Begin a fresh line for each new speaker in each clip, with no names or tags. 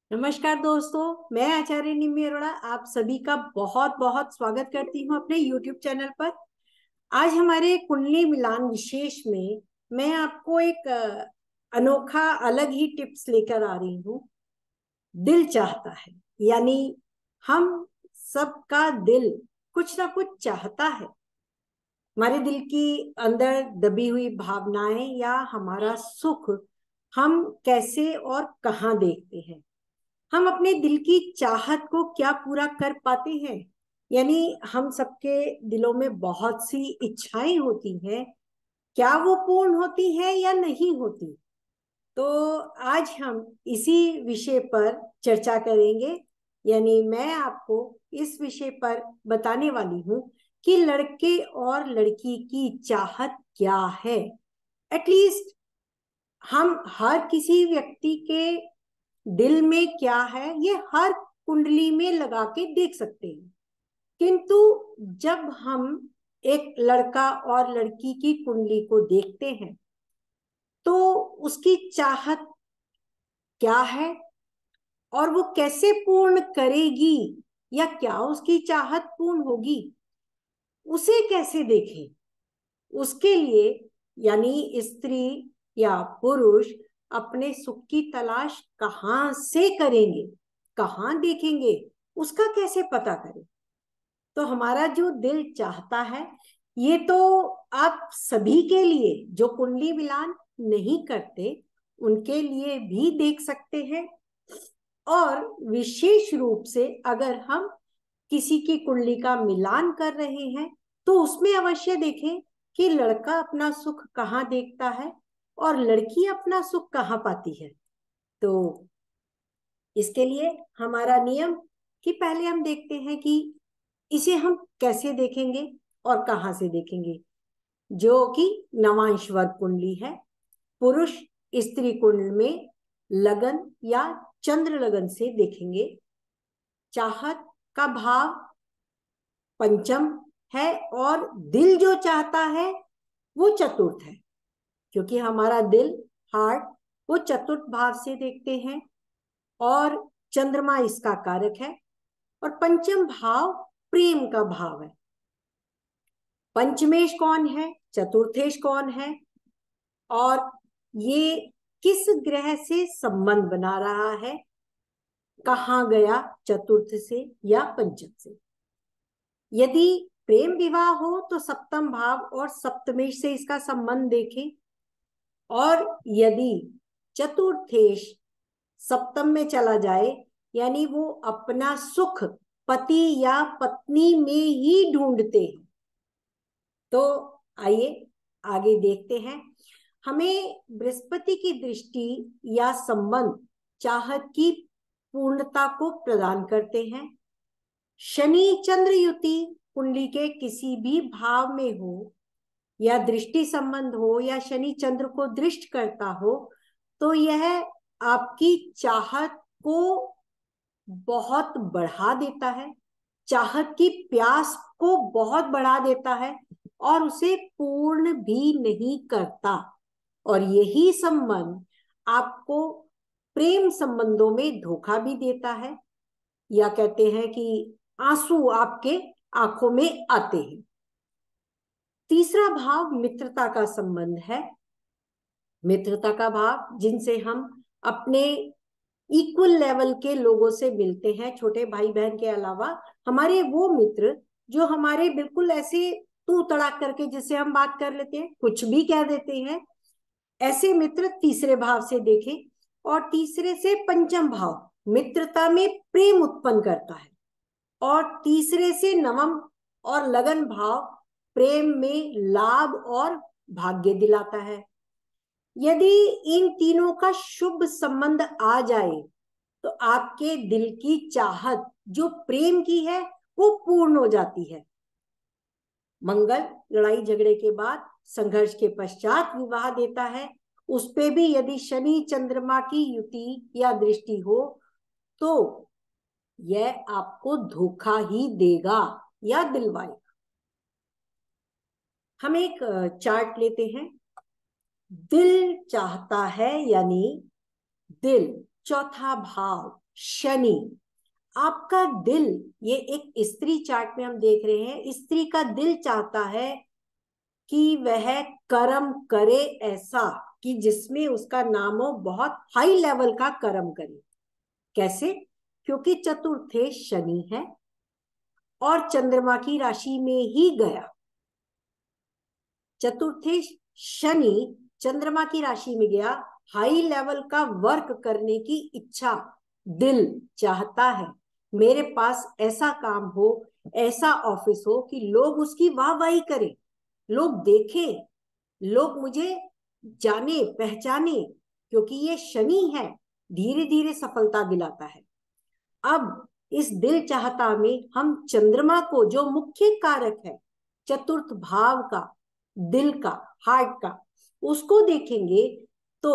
नमस्कार दोस्तों, मैं आचार्य निम्मी अरोड़ा आप सभी का बहुत बहुत स्वागत करती हूँ अपने YouTube चैनल पर। आज हमारे कुंडली मिलान विशेष में मैं आपको एक अनोखा अलग ही टिप्स लेकर आ रही हूँ। दिल चाहता है, यानी हम सबका दिल कुछ ना कुछ चाहता है। हमारे दिल की अंदर दबी हुई भावनाएं या हमारा सुख हम कैसे और कहाँ देखते हैं। हम अपने दिल की चाहत को क्या पूरा कर पाते हैं? यानी हम सबके दिलों में बहुत सी इच्छाएं होती हैं, क्या वो पूर्ण होती हैं या नहीं होती? तो आज हम इसी विषय पर चर्चा करेंगे। यानी मैं आपको इस विषय पर बताने वाली हूं कि लड़के और लड़की की चाहत क्या है। एटलीस्ट हम हर किसी व्यक्ति के दिल में क्या है ये हर कुंडली में लगा के देख सकते हैं। किंतु जब हम एक लड़का और लड़की की कुंडली को देखते हैं तो उसकी चाहत क्या है और वो कैसे पूर्ण करेगी, या क्या उसकी चाहत पूर्ण होगी, उसे कैसे देखें? उसके लिए यानी स्त्री या पुरुष अपने सुख की तलाश कहाँ से करेंगे, कहाँ देखेंगे, उसका कैसे पता करें? तो हमारा जो दिल चाहता है ये तो आप सभी के लिए, जो कुंडली मिलान नहीं करते उनके लिए भी देख सकते हैं। और विशेष रूप से अगर हम किसी की कुंडली का मिलान कर रहे हैं तो उसमें अवश्य देखें कि लड़का अपना सुख कहाँ देखता है और लड़की अपना सुख कहाँ पाती है। तो इसके लिए हमारा नियम कि पहले हम देखते हैं कि इसे हम कैसे देखेंगे और कहाँ से देखेंगे। जो कि नवांश वर्ग कुंडली है, पुरुष स्त्री कुंडली में लगन या चंद्र लगन से देखेंगे। चाहत का भाव पंचम है और दिल जो चाहता है वो चतुर्थ है, क्योंकि हमारा दिल, हार्ट, वो चतुर्थ भाव से देखते हैं और चंद्रमा इसका कारक है। और पंचम भाव प्रेम का भाव है। पंचमेश कौन है, चतुर्थेश कौन है, और ये किस ग्रह से संबंध बना रहा है, कहाँ गया, चतुर्थ से या पंचम से। यदि प्रेम विवाह हो तो सप्तम भाव और सप्तमेश से इसका संबंध देखें। और यदि चतुर्थेश सप्तम में चला जाए, यानी वो अपना सुख पति या पत्नी में ही ढूंढते हैं, तो आइए आगे देखते हैं। हमें बृहस्पति की दृष्टि या संबंध चाहत की पूर्णता को प्रदान करते हैं। शनि चंद्र युति कुंडली के किसी भी भाव में हो, या दृष्टि संबंध हो, या शनि चंद्र को दृष्ट करता हो, तो यह आपकी चाहत को बहुत बढ़ा देता है, चाहत की प्यास को बहुत बढ़ा देता है और उसे पूर्ण भी नहीं करता। और यही संबंध आपको प्रेम संबंधों में धोखा भी देता है, या कहते हैं कि आंसू आपके आंखों में आते हैं। तीसरा भाव मित्रता का संबंध है। मित्रता का भाव जिनसे हम अपने इक्वल लेवल के लोगों से मिलते हैं, छोटे भाई बहन के अलावा हमारे वो मित्र जो हमारे बिल्कुल ऐसे तू तड़ाक करके जिससे हम बात कर लेते हैं, कुछ भी कह देते हैं, ऐसे मित्र तीसरे भाव से देखें। और तीसरे से पंचम भाव मित्रता में प्रेम उत्पन्न करता है, और तीसरे से नवम और लगन भाव प्रेम में लाभ और भाग्य दिलाता है। यदि इन तीनों का शुभ संबंध आ जाए तो आपके दिल की चाहत जो प्रेम की है वो पूर्ण हो जाती है। मंगल लड़ाई झगड़े के बाद, संघर्ष के पश्चात विवाह देता है। उस पे भी यदि शनि चंद्रमा की युति या दृष्टि हो तो यह आपको धोखा ही देगा या दिलवाएगा। हम एक चार्ट लेते हैं। दिल चाहता है यानी दिल चौथा भाव शनि। आपका दिल, ये एक स्त्री चार्ट में हम देख रहे हैं, स्त्री का दिल चाहता है कि वह कर्म करे ऐसा कि जिसमें उसका नाम हो, बहुत हाई लेवल का कर्म करे। कैसे? क्योंकि चतुर्थे शनि है और चंद्रमा की राशि में ही गया। चतुर्थे शनि चंद्रमा की राशि में गया, हाई लेवल का वर्क करने की इच्छा दिल चाहता है। मेरे पास ऐसा काम हो, ऐसा ऑफिस हो कि लोग उसकी वाहवाही करें, लोग देखें, लोग मुझे जाने पहचाने, क्योंकि ये शनि है, धीरे धीरे सफलता दिलाता है। अब इस दिल चाहता में हम चंद्रमा को, जो मुख्य कारक है चतुर्थ भाव का, दिल का, हार्ट का, उसको देखेंगे तो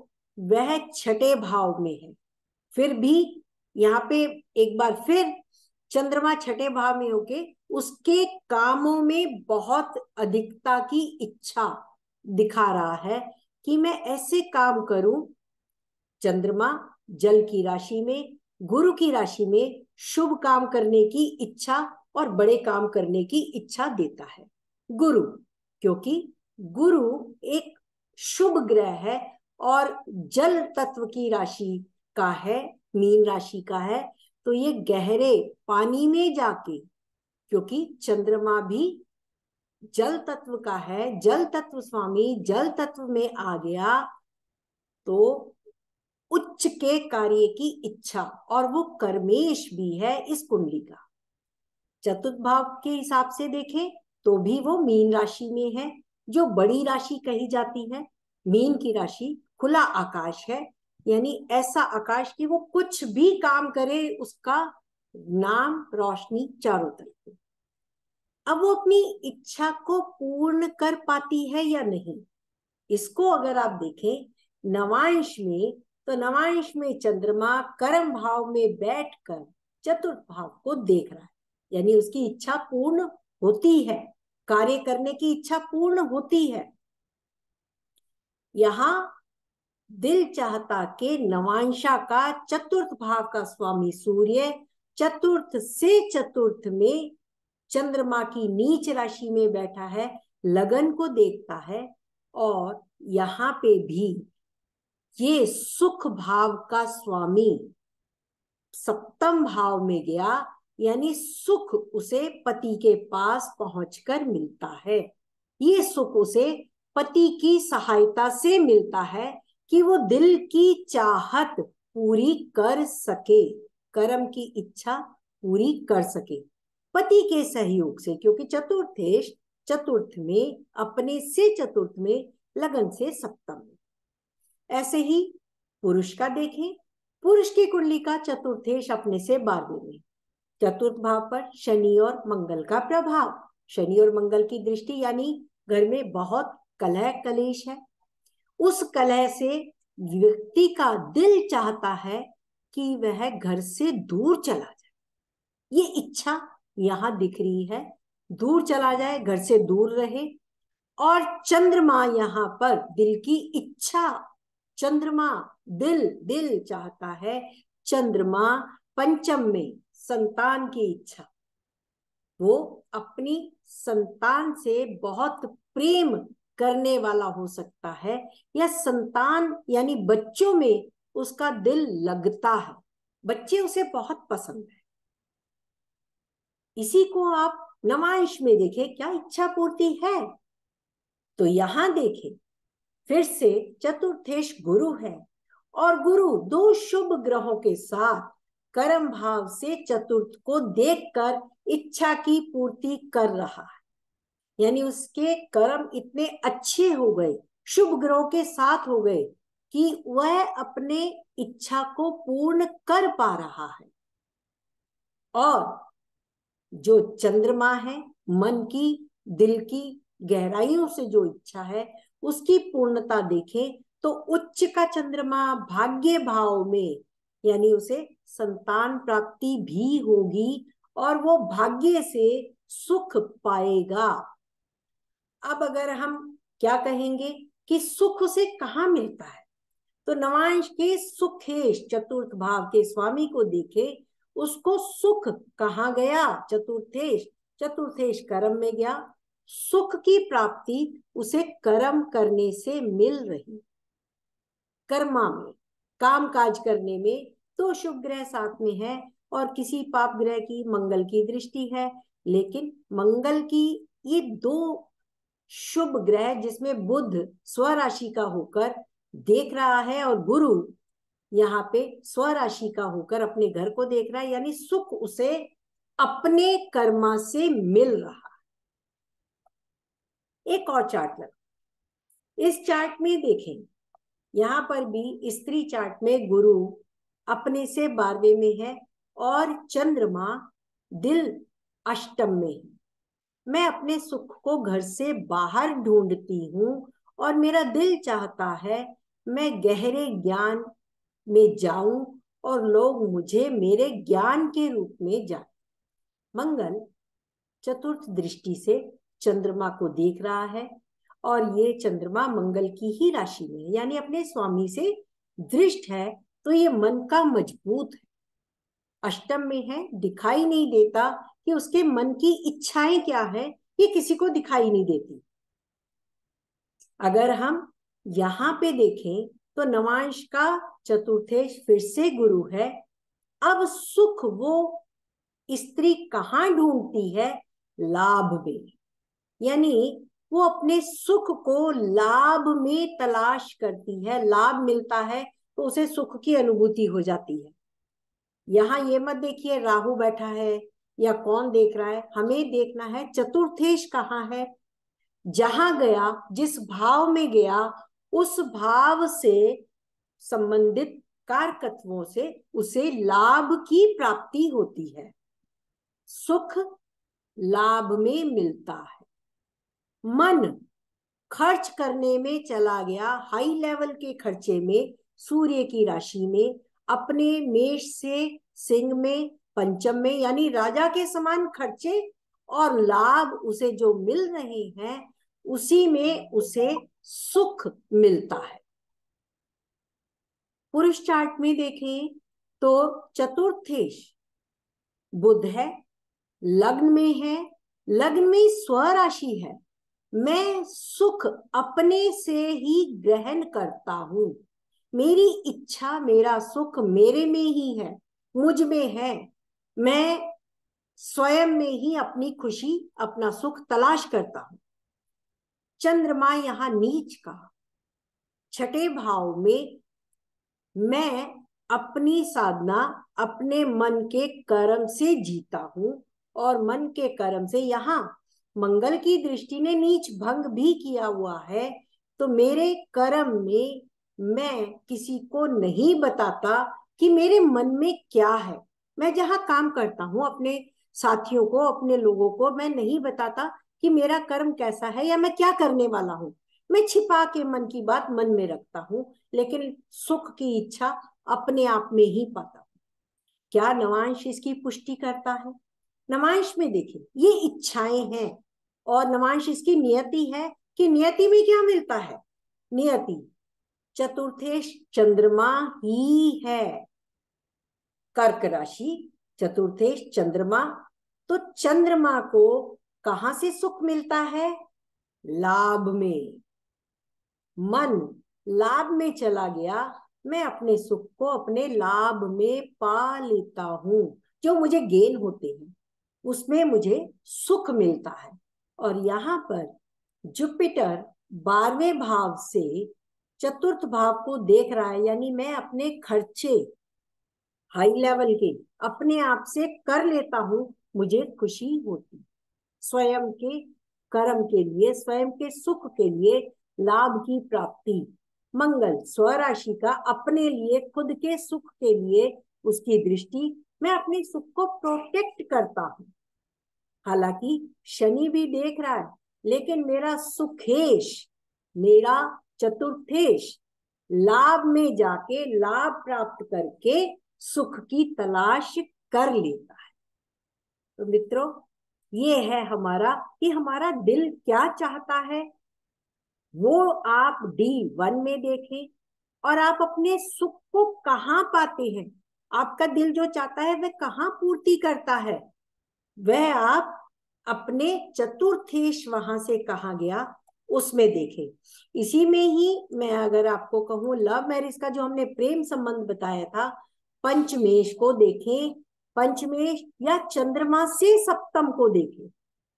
वह छठे भाव में है। फिर भी यहाँ पे एक बार फिर चंद्रमा छठे भाव में होके उसके कामों में बहुत अधिकता की इच्छा दिखा रहा है कि मैं ऐसे काम करूं। चंद्रमा जल की राशि में, गुरु की राशि में शुभ काम करने की इच्छा और बड़े काम करने की इच्छा देता है गुरु, क्योंकि गुरु एक शुभ ग्रह है और जल तत्व की राशि का है, मीन राशि का है। तो ये गहरे पानी में जाके, क्योंकि चंद्रमा भी जल तत्व का है, जल तत्व स्वामी जल तत्व में आ गया तो उच्च के कार्य की इच्छा, और वो कर्मेश भी है इस कुंडली का। चतुर्थ भाव के हिसाब से देखें तो भी वो मीन राशि में है, जो बड़ी राशि कही जाती है। मीन की राशि खुला आकाश है, यानी ऐसा आकाश कि वो कुछ भी काम करे उसका नाम रोशनी चारों तरफ। अब वो अपनी इच्छा को पूर्ण कर पाती है या नहीं, इसको अगर आप देखें नवांश में, तो नवांश में चंद्रमा कर्म भाव में बैठकर चतुर्थ भाव को देख रहा है, यानी उसकी इच्छा पूर्ण होती है, कार्य करने की इच्छा पूर्ण होती है। यहां दिल चाहता के नवांशा का चतुर्थ भाव का स्वामी सूर्य चतुर्थ से चतुर्थ में चंद्रमा की नीच राशि में बैठा है, लगन को देखता है। और यहाँ पे भी ये सुख भाव का स्वामी सप्तम भाव में गया, यानी सुख उसे पति के पास पहुंचकर मिलता है। ये सुख उसे पति की सहायता से मिलता है कि वो दिल की चाहत पूरी कर सके, कर्म की इच्छा पूरी कर सके पति के सहयोग से, क्योंकि चतुर्थेश चतुर्थ में, अपने से चतुर्थ में, लगन से सप्तम में। ऐसे ही पुरुष का देखें, पुरुष की कुंडली का चतुर्थेश अपने से 12वें में, चतुर्थ भाव पर शनि और मंगल का प्रभाव, शनि और मंगल की दृष्टि, यानी घर में बहुत कलह कलेश है। उस कलह से व्यक्ति का दिल चाहता है कि वह घर से दूर चला जाए, ये इच्छा यहां दिख रही है, दूर चला जाए, घर से दूर रहे। और चंद्रमा यहां पर दिल की इच्छा, चंद्रमा दिल दिल चाहता है, चंद्रमा पंचम में संतान की इच्छा, वो अपनी संतान से बहुत प्रेम करने वाला हो सकता है, या संतान यानी बच्चों में उसका दिल लगता है, बच्चे उसे बहुत पसंद है। इसी को आप नवांश में देखें, क्या इच्छा पूर्ति है। तो यहां देखें फिर से चतुर्थेश गुरु है, और गुरु दो शुभ ग्रहों के साथ कर्म भाव से चतुर्थ को देखकर इच्छा की पूर्ति कर रहा है, यानी उसके कर्म इतने अच्छे हो गए, शुभ ग्रहों के साथ हो गए कि वह अपने इच्छा को पूर्ण कर पा रहा है। और जो चंद्रमा है, मन की, दिल की गहराइयों से जो इच्छा है उसकी पूर्णता देखें तो उच्च का चंद्रमा भाग्य भाव में, यानी उसे संतान प्राप्ति भी होगी और वो भाग्य से सुख पाएगा। अब अगर हम क्या कहेंगे कि सुख उसे कहाँ मिलता है, तो नवांश के सुखेश चतुर्थ भाव के स्वामी को देखे, उसको सुख कहाँ गया? चतुर्थेश। चतुर्थेश कर्म में गया। सुख की प्राप्ति उसे कर्म करने से मिल रही, कर्मा में, काम काज करने में। तो शुभ ग्रह साथ में है और किसी पाप ग्रह की, मंगल की दृष्टि है। लेकिन मंगल की ये दो शुभ ग्रह, जिसमें बुध स्वराशि का होकर देख रहा है और गुरु यहाँ पे स्वराशि का होकर अपने घर को देख रहा है, यानी सुख उसे अपने कर्मा से मिल रहा। एक और चार्ट लगा, इस चार्ट में देखें, यहां पर भी स्त्री चार्ट में गुरु अपने से 12वें में है और चंद्रमा दिल अष्टम में है। मैं अपने सुख को घर से बाहर ढूंढती हूं और मेरा दिल चाहता है मैं गहरे ज्ञान में जाऊं और लोग मुझे मेरे ज्ञान के रूप में जाने। मंगल चतुर्थ दृष्टि से चंद्रमा को देख रहा है और ये चंद्रमा मंगल की ही राशि में है, यानी अपने स्वामी से दृष्ट है। तो ये मन का मजबूत है, अष्टम में है, दिखाई नहीं देता कि उसके मन की इच्छाएं क्या है, ये किसी को दिखाई नहीं देती। अगर हम यहाँ पे देखें तो नवांश का चतुर्थेश फिर से गुरु है। अब सुख वो स्त्री कहाँ ढूंढती है? लाभ में, यानी वो अपने सुख को लाभ में तलाश करती है। लाभ मिलता है तो उसे सुख की अनुभूति हो जाती है। यहाँ ये मत देखिए राहु बैठा है या कौन देख रहा है, हमें देखना है चतुर्थेश कहाँ है। जहां गया, जिस भाव में गया, उस भाव से संबंधित कारकत्वों से उसे लाभ की प्राप्ति होती है, सुख लाभ में मिलता है। मन खर्च करने में चला गया, हाई लेवल के खर्चे में, सूर्य की राशि में, अपने मेष से सिंह में, पंचम में, यानी राजा के समान खर्चे और लाभ उसे जो मिल रहे हैं उसी में उसे सुख मिलता है। पुरुष चार्ट में देखें तो चतुर्थेश बुध है, लग्न में है, लग्न में स्वराशि है। मैं सुख अपने से ही ग्रहण करता हूं, मेरी इच्छा, मेरा सुख मेरे में ही है, मुझ में है। मैं स्वयं में ही अपनी खुशी, अपना सुख तलाश करता हूं। चंद्रमा यहां नीच का, छठे भाव में, मैं अपनी साधना अपने मन के कर्म से जीता हूं और मन के कर्म से, यहां मंगल की दृष्टि ने नीच भंग भी किया हुआ है। तो मेरे कर्म में मैं किसी को नहीं बताता कि मेरे मन में क्या है। मैं जहां काम करता हूं, अपने साथियों को, अपने लोगों को मैं नहीं बताता कि मेरा कर्म कैसा है या मैं क्या करने वाला हूं। मैं छिपा के मन की बात मन में रखता हूं, लेकिन सुख की इच्छा अपने आप में ही पाता हूं। क्या नवांश इसकी पुष्टि करता है? नवांश में देखिए ये इच्छाएं हैं और नवांश इसकी नियति है कि नियति में क्या मिलता है? नियति चतुर्थेश चंद्रमा ही है, कर्क राशि, चतुर्थेश चंद्रमा। तो चंद्रमा को कहां से सुख मिलता है? लाभ में। मन लाभ में चला गया, मैं अपने सुख को अपने लाभ में पा लेता हूं। जो मुझे गेन होते हैं उसमें मुझे सुख मिलता है। और यहाँ पर जुपिटर 12वें भाव से चतुर्थ भाव को देख रहा है, यानी मैं अपने खर्चे हाई लेवल के अपने आप से कर लेता हूं, मुझे खुशी होती। स्वयं के कर्म के लिए, स्वयं के सुख के लिए, लाभ की प्राप्ति। मंगल स्वराशि का, अपने लिए, खुद के सुख के लिए उसकी दृष्टि, मैं अपने सुख को प्रोटेक्ट करता हूं। हालांकि शनि भी देख रहा है, लेकिन मेरा सुखेश, मेरा चतुर्थेश लाभ में जाके लाभ प्राप्त करके सुख की तलाश कर लेता है। तो मित्रों, ये है हमारा कि हमारा दिल क्या चाहता है, वो आप D1 में देखें और आप अपने सुख को कहाँ पाते हैं, आपका दिल जो चाहता है वह कहाँ पूर्ति करता है, वह आप अपने चतुर्थेश वहां से कहा गया उसमें देखें। इसी में ही मैं अगर आपको कहूं, लव मैरिज का जो हमने प्रेम संबंध बताया था, पंचमेश को देखें, पंचमेश या चंद्रमा से सप्तम को देखें।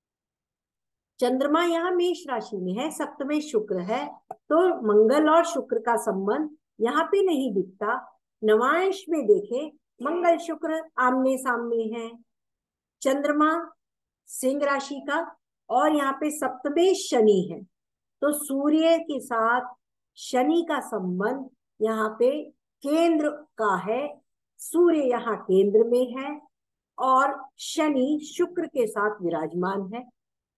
चंद्रमा यहाँ मेष राशि में है, सप्तम शुक्र है, तो मंगल और शुक्र का संबंध यहाँ पे नहीं दिखता। नवांश में देखें, मंगल शुक्र आमने सामने है, चंद्रमा सिंह राशि का, और यहाँ पे सप्तमे शनि है, तो सूर्य के साथ शनि का संबंध यहाँ पे केंद्र का है। सूर्य यहाँ केंद्र में है और शनि शुक्र के साथ विराजमान है,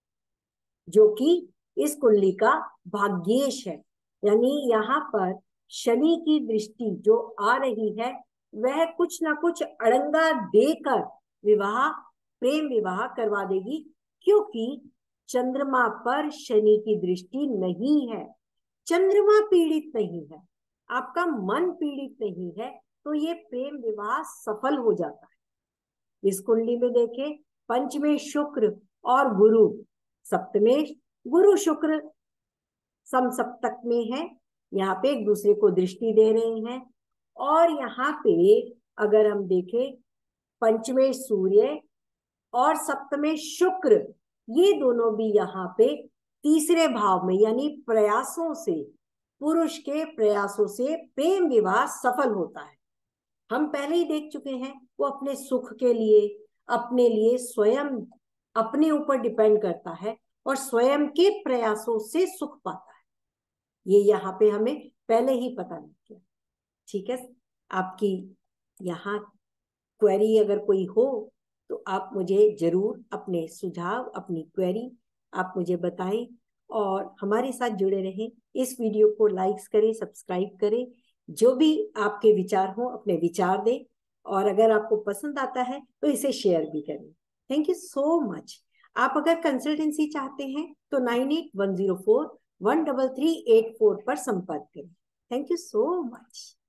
जो कि इस कुंडली का भाग्येश है। यानी यहाँ पर शनि की दृष्टि जो आ रही है वह कुछ ना कुछ अड़ंगा देकर विवाह, प्रेम विवाह करवा देगी, क्योंकि चंद्रमा पर शनि की दृष्टि नहीं है। चंद्रमा पीड़ित नहीं है, आपका मन पीड़ित नहीं है, तो ये प्रेम विवाह सफल हो जाता है। इस कुंडली में देखें, पंचमे शुक्र और गुरु, सप्तमे गुरु शुक्र समसप्तक में है, यहाँ पे एक दूसरे को दृष्टि दे रहे हैं। और यहाँ पे अगर हम देखें, पंचमे सूर्य और सप्तमे शुक्र, ये दोनों भी यहाँ पे तीसरे भाव में, यानी प्रयासों से, पुरुष के प्रयासों से प्रेम विवाह सफल होता है। हम पहले ही देख चुके हैं, वो अपने सुख के लिए, अपने लिए स्वयं अपने ऊपर डिपेंड करता है और स्वयं के प्रयासों से सुख पाता है। ये यहाँ पे हमें पहले ही पता लग गया। ठीक है, आपकी यहाँ क्वेरी अगर कोई हो तो आप मुझे जरूर अपने सुझाव, अपनी क्वेरी आप मुझे बताएं और हमारे साथ जुड़े रहें। इस वीडियो को लाइक्स करें, सब्सक्राइब करें, जो भी आपके विचार हो अपने विचार दें, और अगर आपको पसंद आता है तो इसे शेयर भी करें। Thank you so much. आप अगर कंसल्टेंसी चाहते हैं तो 9810413384 पर संपर्क करें। Thank you so much.